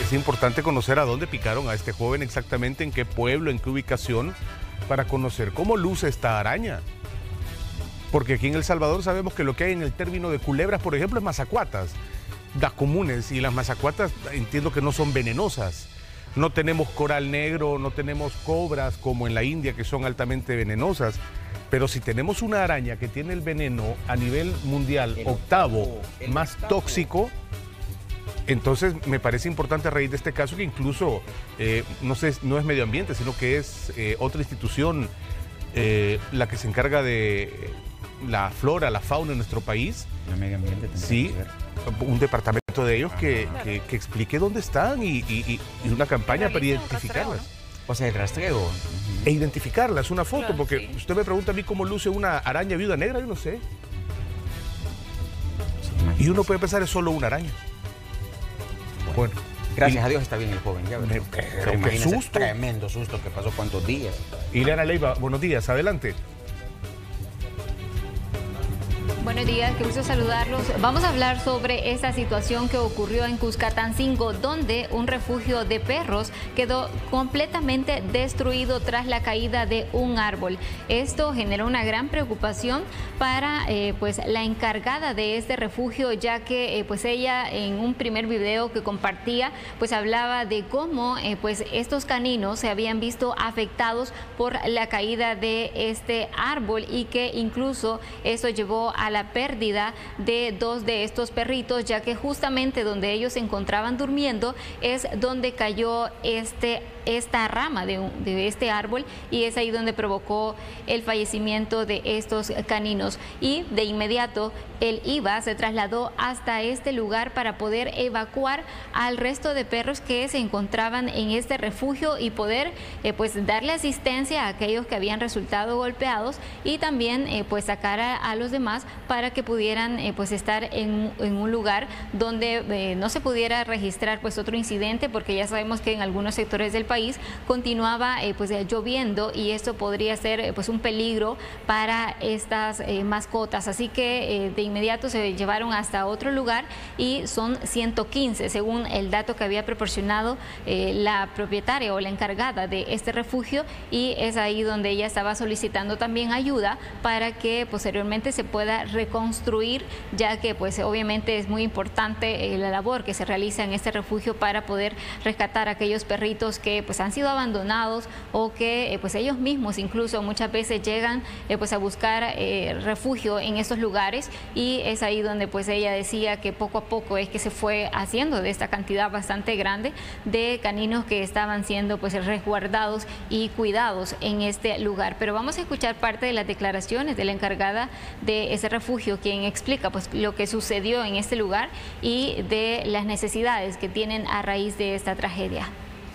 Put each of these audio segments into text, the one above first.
parece importante conocer a dónde picaron a este joven, exactamente en qué pueblo, en qué ubicación, para conocer cómo luce esta araña. Porque aquí en El Salvador sabemos que lo que hay en el término de culebras, por ejemplo, es mazacuatas, las comunes, y las mazacuatas entiendo que no son venenosas. No tenemos coral negro, no tenemos cobras como en la India, que son altamente venenosas. Pero si tenemos una araña que tiene el veneno a nivel mundial octavo más tóxico, entonces me parece importante a raíz de este caso que incluso, no sé, no es medio ambiente, sino que es otra institución la que se encarga de la flora, la fauna en nuestro país. El medio ambiente. Sí, un departamento de ellos que explique dónde están y una campaña para identificarlas. O sea, el rastreo. E identificarlas, una foto, Claro, porque sí. usted me pregunta a mí cómo luce una araña viuda negra, yo no sé. Y uno puede pensar es solo una araña. Bueno, Gracias a Dios está bien el joven, ya ves. Pero qué imagínese, susto. Tremendo susto que pasó cuántos días. Ileana Leiva, buenos días, adelante. Buenos días, qué gusto saludarlos. Vamos a hablar sobre esta situación que ocurrió en Cuscatancingo, donde un refugio de perros quedó completamente destruido tras la caída de un árbol. Esto generó una gran preocupación para pues la encargada de este refugio, ya que pues ella en un primer video que compartía pues hablaba de cómo pues estos caninos se habían visto afectados por la caída de este árbol y que incluso eso llevó a la pérdida de 2 de estos perritos, ya que justamente donde ellos se encontraban durmiendo es donde cayó esta rama de este árbol y es ahí donde provocó el fallecimiento de estos caninos. Y de inmediato el IVA se trasladó hasta este lugar para poder evacuar al resto de perros que se encontraban en este refugio y poder pues darle asistencia a aquellos que habían resultado golpeados y también pues sacar a los demás para que pudieran pues estar en un lugar donde no se pudiera registrar pues otro incidente, porque ya sabemos que en algunos sectores del país continuaba pues lloviendo y esto podría ser pues un peligro para estas mascotas. Así que de inmediato se llevaron hasta otro lugar y son 115 según el dato que había proporcionado la propietaria o la encargada de este refugio, y es ahí donde ella estaba solicitando también ayuda para que posteriormente se pueda reconstruir, ya que pues obviamente es muy importante la labor que se realiza en este refugio para poder rescatar a aquellos perritos que pues han sido abandonados o que pues ellos mismos incluso muchas veces llegan pues a buscar refugio en estos lugares, y es ahí donde pues ella decía que poco a poco es que se fue haciendo de esta cantidad bastante grande de caninos que estaban siendo pues resguardados y cuidados en este lugar. Pero vamos a escuchar parte de las declaraciones de la encargada de ese refugio, quien explica pues lo que sucedió en este lugar y de las necesidades que tienen a raíz de esta tragedia.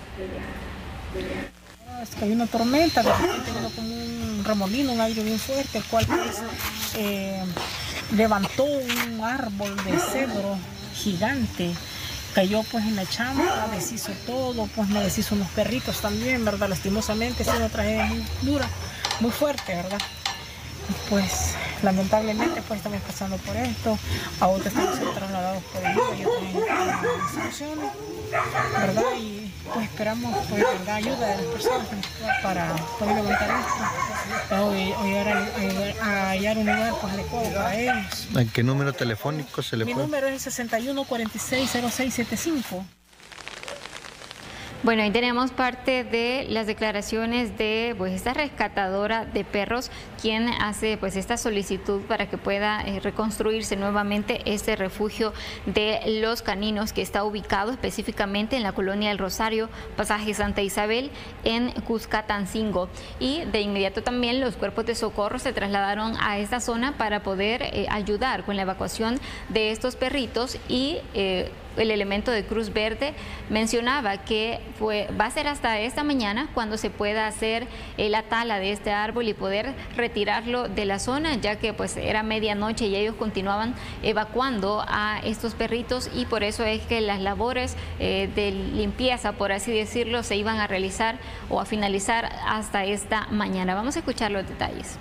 Es que hay una tormenta, de repente vino como un remolino, un aire bien fuerte, el cual pues, levantó un árbol de cedro gigante, cayó pues en la chamba, deshizo todo, pues me deshizo unos perritos también, ¿verdad? Lastimosamente, es una tragedia muy dura, muy fuerte, ¿verdad? Y pues lamentablemente pues estamos pasando por esto, ahora estamos siendo trasladados por el IVA y otras instituciones, ¿verdad? Y pues esperamos pues ¿verdad? Ayuda de las personas para poder levantar esto, o llegar a hallar un lugar pues adecuado para ellos. ¿A qué número telefónico se le Mi puede? número es el 61460675. Bueno, ahí tenemos parte de las declaraciones de pues esta rescatadora de perros, quien hace pues esta solicitud para que pueda reconstruirse nuevamente este refugio de los caninos que está ubicado específicamente en la colonia El Rosario, pasaje Santa Isabel, en Cuscatancingo. Y de inmediato también los cuerpos de socorro se trasladaron a esta zona para poder ayudar con la evacuación de estos perritos, y el elemento de Cruz Verde mencionaba que va a ser hasta esta mañana cuando se pueda hacer la tala de este árbol y poder retirarlo de la zona, ya que pues era medianoche y ellos continuaban evacuando a estos perritos, y por eso es que las labores de limpieza, por así decirlo, se iban a realizar o a finalizar hasta esta mañana. Vamos a escuchar los detalles.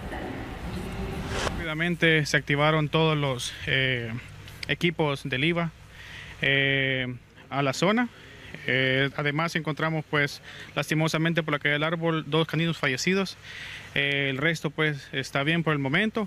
Rápidamente se activaron todos los equipos del IVA a la zona, Además encontramos pues lastimosamente por la caída del árbol 2 caninos fallecidos. El resto pues está bien por el momento.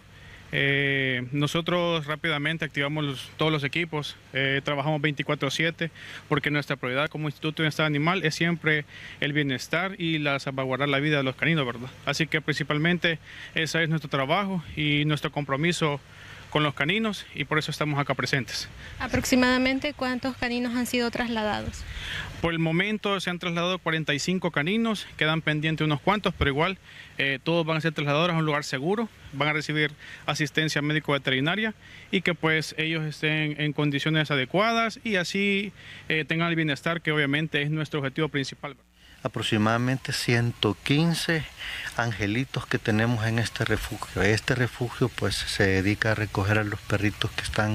Nosotros rápidamente activamos todos los equipos, trabajamos 24/7 porque nuestra prioridad como Instituto de Bienestar Animal es siempre el bienestar y salvaguardar la vida de los caninos, ¿verdad? Así que principalmente ese es nuestro trabajo y nuestro compromiso con los caninos, y por eso estamos acá presentes. ¿Aproximadamente cuántos caninos han sido trasladados? Por el momento se han trasladado 45 caninos, quedan pendientes unos cuantos, pero igual todos van a ser trasladados a un lugar seguro, van a recibir asistencia médico-veterinaria y que pues ellos estén en condiciones adecuadas y así tengan el bienestar, que obviamente es nuestro objetivo principal. Aproximadamente 115 angelitos que tenemos en este refugio. Este refugio pues se dedica a recoger a los perritos que están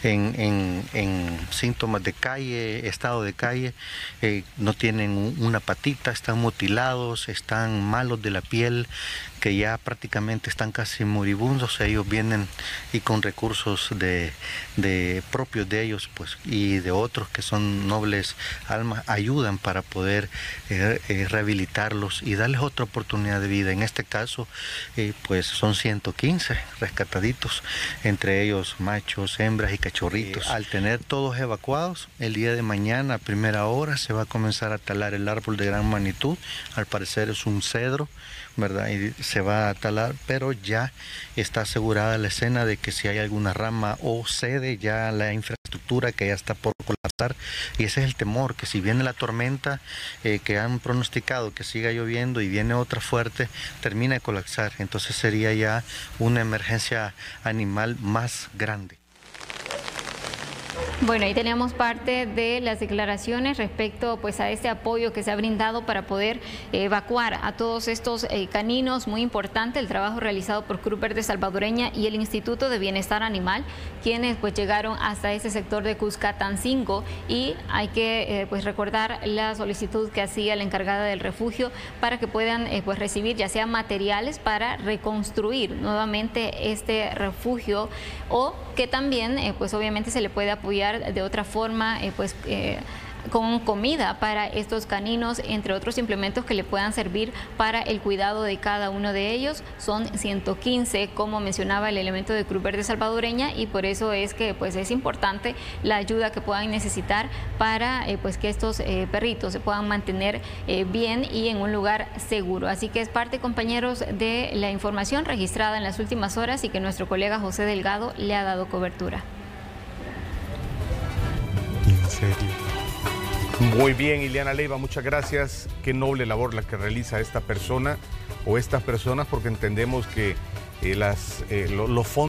en síntomas de calle, estado de calle, no tienen una patita, están mutilados, están malos de la piel, que ya prácticamente están casi moribundos. Ellos vienen y con recursos propios de ellos pues, y de otros que son nobles almas, ayudan para poder rehabilitarlos y darles otra oportunidad de vida. En este caso pues son 115 rescataditos, entre ellos machos, hembras y cachorritos. Al tener todos evacuados, el día de mañana a primera hora se va a comenzar a talar el árbol de gran magnitud. Al parecer es un cedro, ¿verdad? Y se va a talar, pero ya está asegurada la escena de que si hay alguna rama o cede ya la infraestructura que ya está por colapsar, y ese es el temor, que si viene la tormenta que han pronosticado que siga lloviendo y viene otra fuerte, termina de colapsar, entonces sería ya una emergencia animal más grande. Bueno, ahí teníamos parte de las declaraciones respecto pues a este apoyo que se ha brindado para poder evacuar a todos estos caninos. Muy importante el trabajo realizado por Cruz Verde Salvadoreña y el Instituto de Bienestar Animal, quienes pues llegaron hasta ese sector de Cuscatancingo, y hay que pues recordar la solicitud que hacía la encargada del refugio para que puedan pues recibir ya sea materiales para reconstruir nuevamente este refugio, o que también pues obviamente se le puede apoyar de otra forma con comida para estos caninos, entre otros implementos que le puedan servir para el cuidado de cada uno de ellos. Son 115, como mencionaba el elemento de Cruz Verde Salvadoreña, y por eso es que pues es importante la ayuda que puedan necesitar para pues que estos perritos se puedan mantener bien y en un lugar seguro. Así que es parte, compañeros, de la información registrada en las últimas horas y que nuestro colega José Delgado le ha dado cobertura. ¿En serio? Muy bien, Ileana Leiva, muchas gracias. Qué noble labor la que realiza esta persona o estas personas, porque entendemos que los fondos